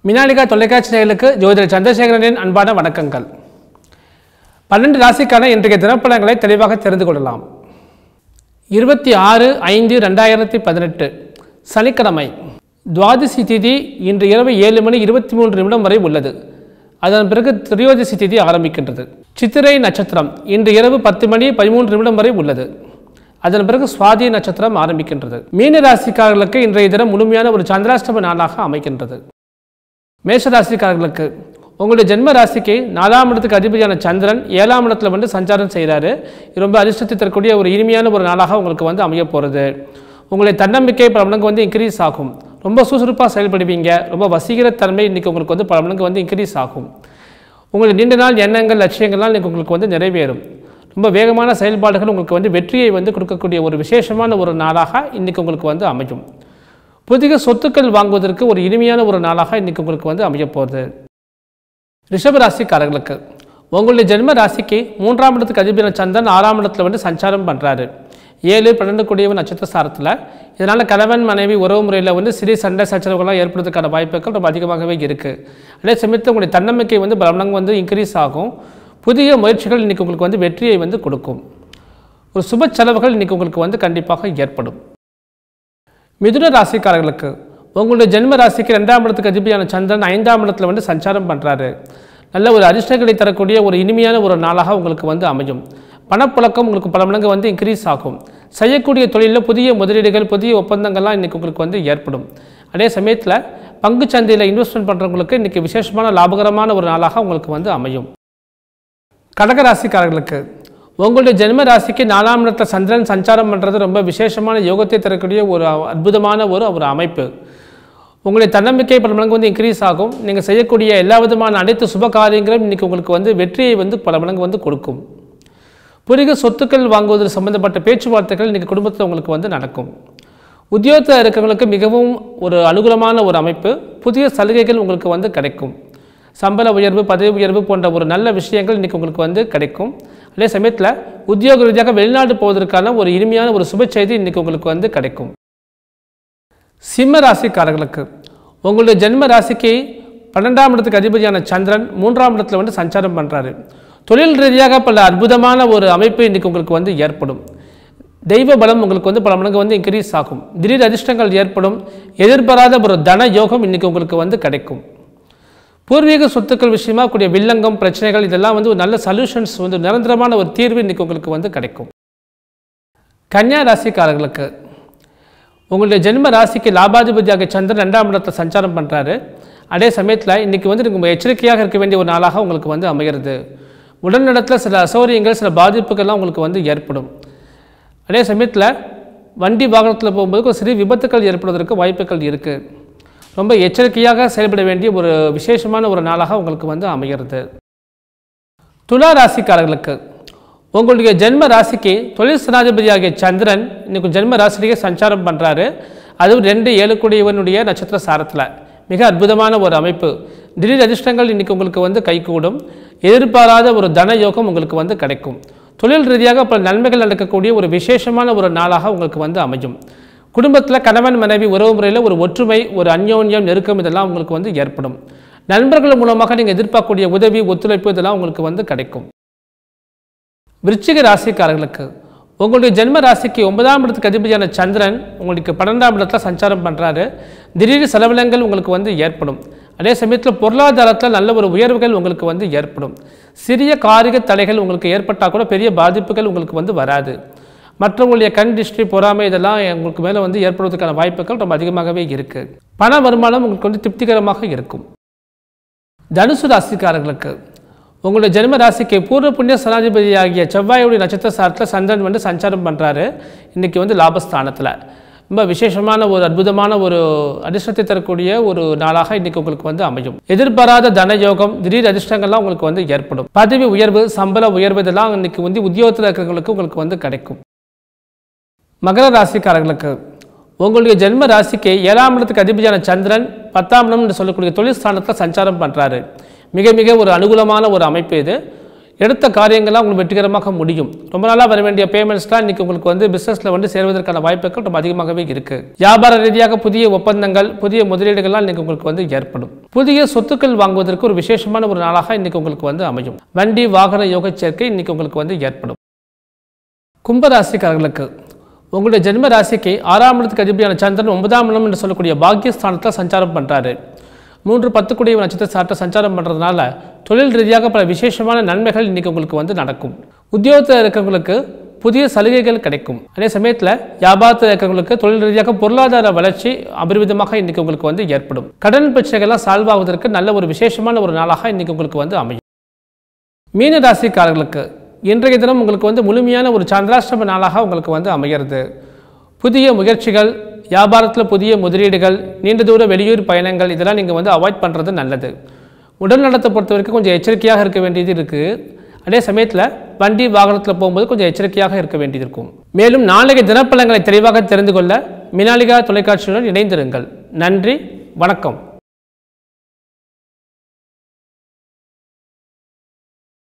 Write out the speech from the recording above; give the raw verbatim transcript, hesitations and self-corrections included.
மினாலிகா தொலைக்காட்சி நேயர்களுக்கு ஜோதிடர் சந்திரசேகரனின் அன்பான வணக்கங்கள். பன்னெண்டு ராசிக்கான இன்றைய தினப்பலன்களை தெளிவாக தெரிந்து கொள்ளலாம். இருபத்தி ஆறு ஐந்து ரெண்டாயிரத்தி பதினெட்டு சனிக்கிழமை துவாதசி திதி இன்று இரவு ஏழு மணி இருபத்தி மூன்று நிமிடம் வரை உள்ளது. அதன் பிறகு திரியோதசி திதி ஆரம்பிக்கின்றது. சித்திரை நட்சத்திரம் இன்று இரவு பத்து மணி பதிமூன்று நிமிடம் வரை உள்ளது. அதன் பிறகு சுவாதி நட்சத்திரம் ஆரம்பிக்கின்றது. மீன ராசிக்காரர்களுக்கு இன்றைய தினம் முழுமையான ஒரு சந்திராஷ்டம நாளாக அமைக்கின்றது. மேஷ ராசிக்காரர்களுக்கு உங்களுடைய ஜென்ம ராசிக்கு நாலாம் இடத்துக்கு அதிபதியான சந்திரன் ஏழாம் இடத்துல வந்து சஞ்சாரம் செய்கிறாரு. ரொம்ப அதிர்ஷ்டத்தை தரக்கூடிய ஒரு இனிமையான ஒரு நாளாக உங்களுக்கு வந்து அமைய போகிறது. உங்களுடைய தன்னம்பிக்கை பல மடங்கு வந்து இன்க்ரீஸ் ஆகும். ரொம்ப சுறுசுறுப்பாக செயல்படுவீங்க. ரொம்ப வசீகரத்தன்மை இன்றைக்கி உங்களுக்கு வந்து பல மடங்கு வந்து இன்க்ரீஸ் ஆகும். உங்களுடைய நீண்ட நாள் எண்ணங்கள் லட்சியங்கள்லாம் இன்றைக்கி உங்களுக்கு வந்து நிறைவேறும். ரொம்ப வேகமான செயல்பாடுகள் உங்களுக்கு வந்து வெற்றியை வந்து கொடுக்கக்கூடிய ஒரு விசேஷமான ஒரு நாளாக இன்றைக்கி உங்களுக்கு வந்து அமையும். புதிய சொத்துக்கள் வாங்குவதற்கு ஒரு இனிமையான ஒரு நாளாக இன்றைக்கி உங்களுக்கு வந்து அமைய போகிறது. ரிஷப ராசிக்காரர்களுக்கு உங்களுடைய ஜென்ம ராசிக்கு மூன்றாம் இடத்துக்கு அதிபதியான சந்திரன் ஆறாம் இடத்துல வந்து சஞ்சாரம் பண்ணுறாரு. ஏழு பன்னெண்டு கூடியவன் நட்சத்திர சாரத்தில். இதனால் கணவன் மனைவி உறவு முறையில் வந்து சிறிய சண்டை சச்சரவுகளாக ஏற்படுறதுக்கான வாய்ப்புகள் ரொம்ப அதிகமாகவே இருக்குது. அதே சமயத்தில் உங்களுடைய தன்னம்பிக்கை வந்து பல மடங்கு வந்து இன்க்ரீஸ் ஆகும். புதிய முயற்சிகள் இன்றைக்கி உங்களுக்கு வந்து வெற்றியை வந்து கொடுக்கும். ஒரு சுப செலவுகள் இன்றைக்கி உங்களுக்கு வந்து கண்டிப்பாக ஏற்படும். மிதுன ராசிக்காரர்களுக்கு உங்களுடைய ஜென்ம ராசிக்கு ரெண்டாம் இடத்துக்கு அதிபதியான சந்திரன் ஐந்தாம் இடத்துல வந்து சஞ்சாரம் பண்ணுறாரு. நல்ல ஒரு அதிர்ஷ்டங்களை தரக்கூடிய ஒரு இனிமையான ஒரு நாளாக உங்களுக்கு வந்து அமையும். பணப்புழக்கம் உங்களுக்கு பல மடங்கு வந்து இன்க்ரீஸ் ஆகும். செய்யக்கூடிய தொழிலில் புதிய முதலீடுகள் புதிய ஒப்பந்தங்கள்லாம் இன்றைக்கி உங்களுக்கு வந்து ஏற்படும். அதே சமயத்தில் பங்கு சந்தையில் இன்வெஸ்ட்மெண்ட் பண்ணுறவங்களுக்கு இன்றைக்கி விசேஷமான லாபகரமான ஒரு நாளாக உங்களுக்கு வந்து அமையும். கடக ராசிக்காரர்களுக்கு உங்களுடைய ஜென்ம ராசிக்கு நாலாம் இடத்துல சந்திரன் சஞ்சாரம் பண்ணுறது ரொம்ப விசேஷமான யோகத்தை தரக்கூடிய ஒரு அற்புதமான ஒரு ஒரு அமைப்பு. உங்களுடைய தன்னம்பிக்கை பல மடங்கு வந்து இன்க்ரீஸ் ஆகும். நீங்கள் செய்யக்கூடிய எல்லா விதமான அனைத்து சுப காரியங்களும் இன்றைக்கி உங்களுக்கு வந்து வெற்றியை வந்து பல மடங்கு வந்து கொடுக்கும். புதிய சொத்துக்கள் வாங்குவது சம்பந்தப்பட்ட பேச்சுவார்த்தைகள் இன்றைக்கி குடும்பத்தில் உங்களுக்கு வந்து நடக்கும். உத்தியோகத்தில் இருக்கிறவங்களுக்கு மிகவும் ஒரு அனுகூலமான ஒரு அமைப்பு. புதிய சலுகைகள் உங்களுக்கு வந்து கிடைக்கும். சம்பள உயர்வு பதவி உயர்வு போன்ற ஒரு நல்ல விஷயங்கள் இன்றைக்கி உங்களுக்கு வந்து கிடைக்கும். அதே சமயத்தில் உத்தியோக ரீதியாக வெளிநாடு போவதற்கான ஒரு இனிமையான ஒரு சுப செய்தி இன்றைக்கி உங்களுக்கு வந்து கிடைக்கும். சிம்ம ராசிக்காரர்களுக்கு உங்களுடைய ஜென்ம ராசிக்கு பன்னெண்டாம் இடத்துக்கு அதிபதியான சந்திரன் மூன்றாம் இடத்துல வந்து சஞ்சாரம் பண்ணுறாரு. தொழில் ரீதியாக பல அற்புதமான ஒரு அமைப்பு இன்றைக்கி உங்களுக்கு வந்து ஏற்படும். தெய்வ பலம் உங்களுக்கு வந்து பல மடங்கு வந்து இன்க்ரீஸ் ஆகும். திடீர் அதிர்ஷ்டங்கள் ஏற்படும். எதிர்பாராத ஒரு தன யோகம் இன்றைக்கி உங்களுக்கு வந்து கிடைக்கும். பூர்வீக சொத்துக்கள் விஷயமாக கூடிய வில்லங்கம் பிரச்சனைகள் இதெல்லாம் வந்து ஒரு நல்ல சொல்யூஷன்ஸ் வந்து நிரந்தரமான ஒரு தீர்வு இன்றைக்கி உங்களுக்கு வந்து கிடைக்கும். கன்னியா ராசிக்காரர்களுக்கு உங்களுடைய ஜென்ம ராசிக்கு லாபாதிபதியாக சந்திரன் ரெண்டாம் இடத்துல சஞ்சாரம் பண்ணுறாரு. அதே சமயத்தில் இன்றைக்கி வந்து நீங்கள் எச்சரிக்கையாக இருக்க வேண்டிய ஒரு நாளாக உங்களுக்கு வந்து அமைகிறது. உடல்நலத்தில் சில அசௌகரியங்கள் சில பாதிப்புகள்லாம் உங்களுக்கு வந்து ஏற்படும். அதே சமயத்தில் வண்டி வாகனத்தில் போகும்போது ஒரு சிறிய விபத்துக்கள் ஏற்படுவதற்கு வாய்ப்புகள் இருக்குது. ரொம்ப எச்சரிக்கையாக செயல்பட வேண்டிய ஒரு விசேஷமான ஒரு நாளாக உங்களுக்கு வந்து அமைகிறது. துலா ராசிக்காரர்களுக்கு உங்களுடைய ஜென்ம ராசிக்கு தொழில் ஸ்தானாதிபதியாகிய சந்திரன் இன்னைக்கு ஜென்ம ராசிலேயே சஞ்சாரம் பண்ணுறாரு. அதுவும் ரெண்டு ஏழு கூடியவனுடைய நட்சத்திர சாரத்தில் மிக அற்புதமான ஒரு அமைப்பு. திடீர் அதிர்ஷ்டங்கள் இன்றைக்கி உங்களுக்கு வந்து கைகூடும். எதிர்பாராத ஒரு தன யோகம் உங்களுக்கு வந்து கிடைக்கும். தொழில் ரீதியாக பல நன்மைகள் நடக்கக்கூடிய ஒரு விசேஷமான ஒரு நாளாக உங்களுக்கு வந்து அமையும். குடும்பத்தில் கணவன் மனைவி உறவு முறையில் ஒரு ஒற்றுமை ஒரு அந்யோன்யம் நெருக்கம் இதெல்லாம் உங்களுக்கு வந்து ஏற்படும். நண்பர்கள் மூலமாக நீங்கள் எதிர்பார்க்கக்கூடிய உதவி ஒத்துழைப்பு இதெல்லாம் உங்களுக்கு வந்து கிடைக்கும். விருச்சிக ராசிக்காரர்களுக்கு உங்களுடைய ஜென்ம ராசிக்கு ஒன்பதாம் இடத்துக்கு அதிபதியான சந்திரன் உங்களுக்கு பன்னெண்டாம் இடத்துல சஞ்சாரம் பண்ணுறாரு. திடீர் செலவினங்கள் உங்களுக்கு வந்து ஏற்படும். அதே சமயத்தில் பொருளாதாரத்தில் நல்ல ஒரு உயர்வுகள் உங்களுக்கு வந்து ஏற்படும். சிறிய காரிக தடைகள் உங்களுக்கு ஏற்பட்டால் கூட பெரிய பாதிப்புகள் உங்களுக்கு வந்து வராது. மற்றவங்களுடைய கண் திருஷ்டி பொறாமை இதெல்லாம் உங்களுக்கு மேலே வந்து ஏற்படுவதற்கான வாய்ப்புகள் ரொம்ப அதிகமாகவே இருக்குது. பண வருமானம் உங்களுக்கு வந்து திருப்திகரமாக இருக்கும். தனுசு ராசிக்காரர்களுக்கு உங்களுடைய ஜென்ம ராசிக்கு பூர்வ புண்ணிய சனாதிபதியாகிய செவ்வாயுடைய நட்சத்திர சாரத்தில் சந்திரன் வந்து சஞ்சாரம் பண்ணுறாரு. இன்றைக்கி வந்து லாபஸ்தானத்தில் ரொம்ப விசேஷமான ஒரு அற்புதமான ஒரு அதிர்ஷ்டத்தை தரக்கூடிய ஒரு நாளாக இன்றைக்கி உங்களுக்கு வந்து அமையும். எதிர்பாராத தன யோகம் திடீர் அதிர்ஷ்டங்கள்லாம் உங்களுக்கு வந்து ஏற்படும். பதவி உயர்வு சம்பள உயர்வு இதெல்லாம் இன்றைக்கி வந்து உத்தியோகத்தில் இருக்கிறவங்களுக்கு உங்களுக்கு வந்து கிடைக்கும். மகர ராசிக்காரர்களுக்கு உங்களுடைய ஜென்ம ராசிக்கு ஏழாம் இடத்துக்கு அதிபதியான சந்திரன் பத்தாம் இடம் என்று சொல்லக்கூடிய தொழில் ஸ்தானத்தில் சஞ்சாரம் பண்ணுறாரு. மிக மிக ஒரு அனுகூலமான ஒரு அமைப்பு இது. எடுத்த காரியங்கள்லாம் உங்களுக்கு வெற்றிகரமாக முடியும். ரொம்ப நாளாக வர வேண்டிய பேமெண்ட்ஸ்லாம் இன்றைக்கி உங்களுக்கு வந்து பிஸ்னஸில் வந்து சேர்வதற்கான வாய்ப்புகள் ரொம்ப அதிகமாகவே இருக்குது. வியாபார ரீதியாக புதிய ஒப்பந்தங்கள், புதிய முதலீடுகள்லாம் இன்றைக்கி உங்களுக்கு வந்து ஏற்படும். புதிய சொத்துக்கள் வாங்குவதற்கு ஒரு விசேஷமான ஒரு நாளாக இன்றைக்கி உங்களுக்கு வந்து அமையும். வண்டி வாகன யோக சேர்க்கை இன்றைக்கி உங்களுக்கு வந்து ஏற்படும். கும்பராசிக்காரர்களுக்கு உங்களுடைய ஜென்ம ராசிக்கு ஆறாம் இடத்துக்கு அதிபதியான சந்திரன் ஒன்பதாம் இடம் என்று சொல்லக்கூடிய பாக்கியஸ்தானத்தில் சஞ்சாரம் பண்ணுறாரு. மூன்று பத்துக்குடிய நட்சத்திர சாட்டை சஞ்சாரம் பண்ணுறதுனால தொழில் ரீதியாக பல விசேஷமான நன்மைகள் இன்றைக்கி உங்களுக்கு வந்து நடக்கும். உத்தியோகத்தில் இருக்கிறவங்களுக்கு புதிய சலுகைகள் கிடைக்கும். அதே சமயத்தில் வியாபாரத்தில் இருக்கிறவங்களுக்கு தொழில் ரீதியாக பொருளாதார வளர்ச்சி அபரிவிதமாக இன்றைக்கி உங்களுக்கு வந்து ஏற்படும். கடன் பிரச்சனைகள்லாம் சால்வ் ஆவதற்கு நல்ல ஒரு விசேஷமான ஒரு நாளாக இன்றைக்கி உங்களுக்கு வந்து அமையும். மீன ராசிக்காரர்களுக்கு இன்றைய தினம் உங்களுக்கு வந்து முழுமையான ஒரு சந்திராஷ்டம நாளாக உங்களுக்கு வந்து அமைகிறது. புதிய முயற்சிகள், வியாபாரத்தில் புதிய முதலீடுகள், நீண்ட தூர வெளியூர் பயணங்கள் இதெல்லாம் நீங்கள் வந்து அவாய்ட் பண்ணுறது நல்லது. உடல் நலத்தை பொறுத்த வரைக்கும் கொஞ்சம் எச்சரிக்கையாக இருக்க வேண்டியது இருக்குது. அதே சமயத்தில் வண்டி வாகனத்தில் போகும்போது கொஞ்சம் எச்சரிக்கையாக இருக்க வேண்டியது இருக்கும். மேலும் நாளைய தினப்பலன்களை தெளிவாக தெரிந்து கொள்ள மினாலிகா தொலைக்காட்சியுடன் இணைந்திருங்கள். நன்றி, வணக்கம்.